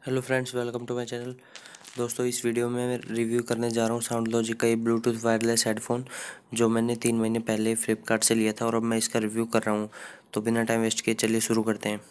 Hello friends, welcome to my channel. दोस्तों, इस video में मैं रिव्यू करने जा रहा हूँ साउंड लॉजिक का ये ब्लूटूथ वायरलेस हेडफोन जो मैंने 3 महीने पहले फ्लिपकार्ट से लिया था और अब मैं इसका रिव्यू कर रहा हूँ। तो बिना टाइम वेस्ट किए चलिए शुरू करते हैं।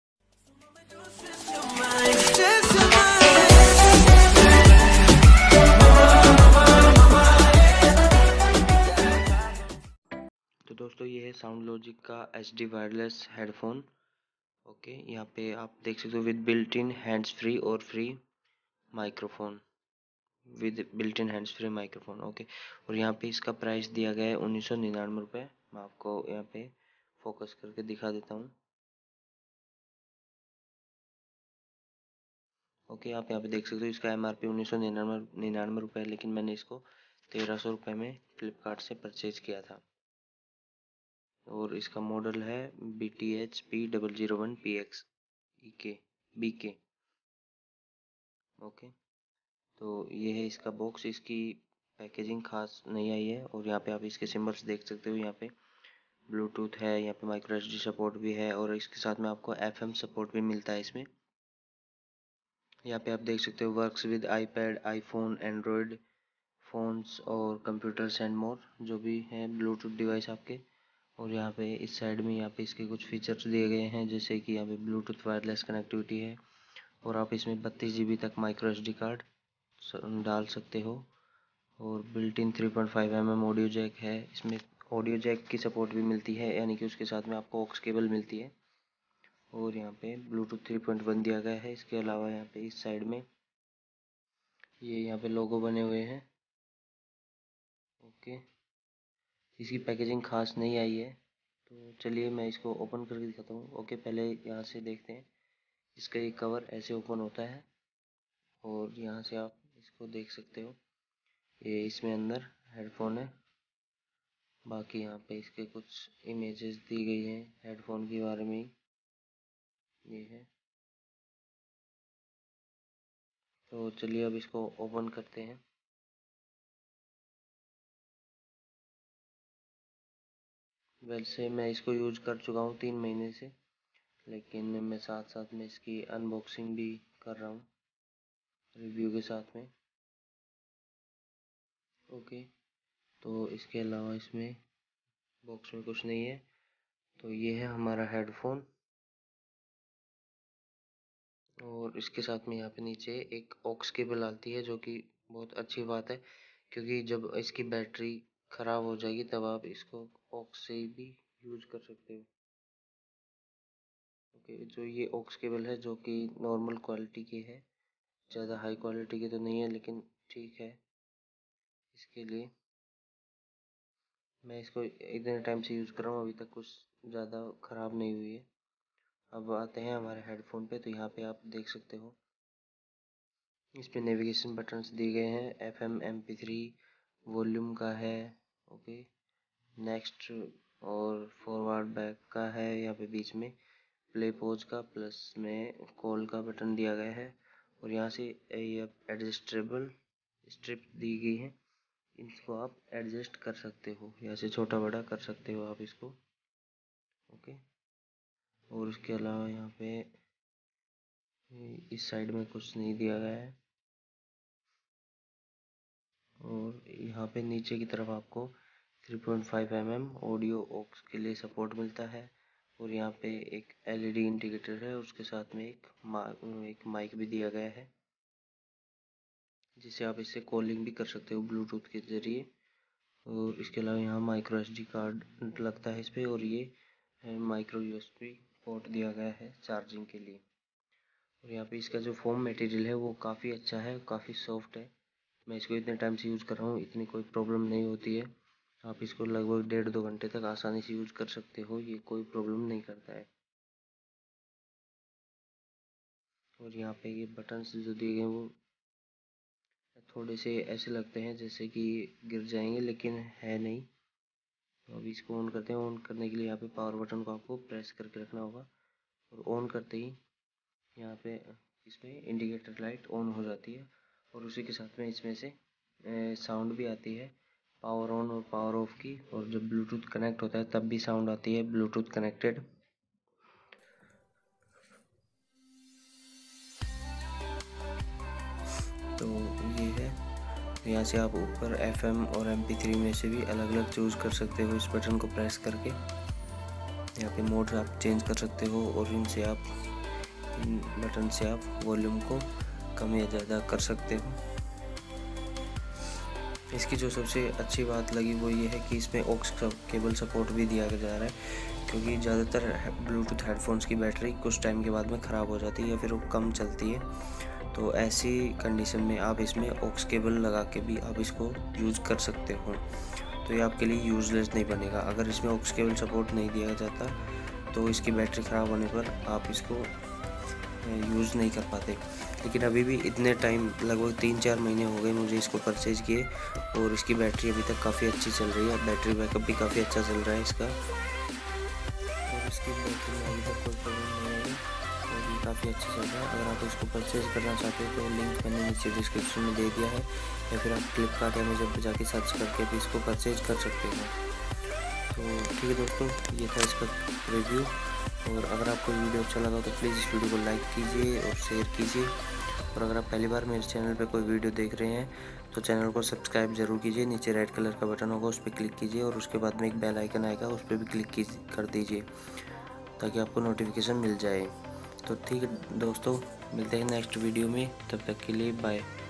तो दोस्तों, ये है साउंड लॉजिक का HD वायरलेस हेडफोन। ओके, यहाँ पे आप देख सकते हो with built in hands free और free microphone, with built in hands free microphone. Okay, और यहाँ पे इसका प्राइस दिया गया है 1999 रुपये। मैं आपको यहाँ पे फोकस करके दिखा देता हूँ। ओके, आप यहाँ पे देख सकते हो इसका MRP 1999 रुपये है, लेकिन मैंने इसको 1300 रुपये में फ्लिपकार्ट से परचेज किया था। और इसका मॉडल है BTH P001PX BK। ओके, तो ये है इसका बॉक्स। इसकी पैकेजिंग खास नहीं आई है और यहाँ पे आप इसके सिम्बल्स देख सकते हो। यहाँ पे ब्लूटूथ है, यहाँ पे माइक्रो SD सपोर्ट भी है और इसके साथ में आपको FM सपोर्ट भी मिलता है इसमें। यहाँ पे आप देख सकते हो works with iPad, iPhone, Android phones और कंप्यूटर्स एंड मोर, जो भी हैं ब्लूटूथ डिवाइस आपके। और यहाँ पे इस साइड में यहाँ पे इसके कुछ फीचर्स दिए गए हैं, जैसे कि यहाँ पे ब्लूटूथ वायरलेस कनेक्टिविटी है और आप इसमें 32 GB तक माइक्रो SD कार्ड डाल सकते हो। और built in 3.5 mm audio jack है इसमें। ऑडियो जैक की सपोर्ट भी मिलती है, यानी कि उसके साथ में आपको ऑक्स केबल मिलती है। और यहाँ पे ब्लूटूथ 3.1 दिया गया है। इसके अलावा यहाँ पे इस साइड में ये यहाँ पे लोगो बने हुए हैं। ओके, इसकी पैकेजिंग खास नहीं आई है, तो चलिए मैं इसको ओपन करके दिखाता हूँ। ओके, पहले यहाँ से देखते हैं। इसका ये कवर ऐसे ओपन होता है और यहाँ से आप इसको देख सकते हो। ये इसमें अंदर हेडफोन है। बाकी यहाँ पे इसके कुछ इमेजेस दी गई हैं हेडफोन के बारे में ही। ये है, तो चलिए अब इसको ओपन करते हैं। वैसे मैं इसको यूज कर चुका हूँ 3 महीने से, लेकिन मैं साथ साथ में इसकी अनबॉक्सिंग भी कर रहा हूँ रिव्यू के साथ में। ओके, तो इसके अलावा इसमें बॉक्स में कुछ नहीं है। तो ये है हमारा हेडफोन और इसके साथ में यहाँ पे नीचे एक ऑक्स केबल आती है, जो कि बहुत अच्छी बात है, क्योंकि जब इसकी बैटरी ख़राब हो जाएगी तब आप इसको ऑक्स से भी यूज कर सकते हो। ओके, जो ये ऑक्स केबल है जो कि नॉर्मल क्वालिटी की है, ज़्यादा हाई क्वालिटी की तो नहीं है, लेकिन ठीक है। इसके लिए मैं इसको इतने टाइम से यूज़ कर रहा हूँ, अभी तक कुछ ज़्यादा ख़राब नहीं हुई है। अब आते हैं हमारे हेडफोन पे। तो यहाँ पे आप देख सकते हो इस पे नेविगेशन बटन्स दिए गए हैं। FM MP3 वॉल्यूम का है। ओके, नेक्स्ट और फॉरवर्ड बैक का है। यहाँ पे बीच में प्ले पॉज का प्लस में कॉल का बटन दिया गया है। और यहाँ से ये एडजस्टेबल स्ट्रिप दी गई है, इसको आप एडजस्ट कर सकते हो, यहाँ से छोटा बड़ा कर सकते हो आप इसको। ओके, और उसके अलावा यहाँ पे इस साइड में कुछ नहीं दिया गया है। और यहाँ पे नीचे की तरफ आपको 3.5 mm ऑडियो ऑक्स के लिए सपोर्ट मिलता है। और यहाँ पे एक LED इंडिकेटर है, उसके साथ में एक माइक भी दिया गया है, जिससे आप इससे कॉलिंग भी कर सकते हो ब्लूटूथ के ज़रिए। और इसके अलावा यहाँ माइक्रो SD कार्ड लगता है इस पर, और ये माइक्रो USB पोर्ट दिया गया है चार्जिंग के लिए। और यहाँ पे इसका जो फोम मटेरियल है वो काफ़ी अच्छा है, काफ़ी सॉफ्ट है। मैं इसको इतने टाइम से यूज़ कर रहा हूँ, इतनी कोई प्रॉब्लम नहीं होती है। आप इसको लगभग 1.5-2 घंटे तक आसानी से यूज़ कर सकते हो, ये कोई प्रॉब्लम नहीं करता है। और यहाँ पे ये बटन्स जो दिए गए हैं वो थोड़े से ऐसे लगते हैं जैसे कि गिर जाएंगे, लेकिन है नहीं। तो अभी इसको ऑन करते हैं। ऑन करने के लिए यहाँ पे पावर बटन को आपको प्रेस करके रखना होगा और ऑन करते ही यहाँ पे इसमें इंडिकेटर लाइट ऑन हो जाती है। और उसी के साथ में इसमें से साउंड भी आती है, पावर ऑन और पावर ऑफ की। और जब ब्लूटूथ कनेक्ट होता है तब भी साउंड आती है, ब्लूटूथ कनेक्टेड। यहाँ से आप ऊपर FM और MP3 में से भी अलग अलग चूज़ कर सकते हो इस बटन को प्रेस करके। यहाँ पे मोड आप चेंज कर सकते हो और इन बटन से आप वॉल्यूम को कम या ज़्यादा कर सकते हो। इसकी जो सबसे अच्छी बात लगी वो ये है कि इसमें ऑक्स केबल सपोर्ट भी दिया जा रहा है, क्योंकि ज़्यादातर ब्लूटूथ हेडफोन्स की बैटरी कुछ टाइम के बाद में ख़राब हो जाती है या फिर वो कम चलती है। तो ऐसी कंडीशन में आप इसमें ऑक्स केबल लगा के भी आप इसको यूज़ कर सकते हो। तो ये आपके लिए यूज़लेस नहीं बनेगा। अगर इसमें ऑक्स केबल सपोर्ट नहीं दिया जाता तो इसकी बैटरी ख़राब होने पर आप इसको यूज़ नहीं कर पाते। लेकिन अभी भी इतने टाइम, लगभग 3-4 महीने हो गए मुझे इसको परचेज़ किए और इसकी बैटरी अभी तक काफ़ी अच्छी चल रही है। बैटरी बैकअप भी काफ़ी अच्छा चल रहा है इसका, और इसकी बैटरी में अभी तक कोई प्रॉब्लम नहीं आई और ये काफ़ी अच्छा चल रहा है। अगर आप इसको परचेज़ करना चाहते हो तो लिंक मैंने नीचे डिस्क्रिप्शन में दे दिया है, या फिर आप फ्लिपकार्ट अमेज़न पर जाके सर्च करके भी इसको परचेज़ कर सकते हो। तो ठीक है दोस्तों, ये था इसका रिव्यू। और अगर आपको वीडियो अच्छा लगा तो प्लीज़ इस वीडियो को लाइक कीजिए और शेयर कीजिए। और अगर आप पहली बार मेरे चैनल पे कोई वीडियो देख रहे हैं तो चैनल को सब्सक्राइब ज़रूर कीजिए। नीचे रेड कलर का बटन होगा, उस पर क्लिक कीजिए और उसके बाद में एक बेल आइकन आएगा, उस पर भी क्लिक कर दीजिए ताकि आपको नोटिफिकेशन मिल जाए। तो ठीक है दोस्तों, मिलते हैं नेक्स्ट वीडियो में, तब तक के लिए बाय।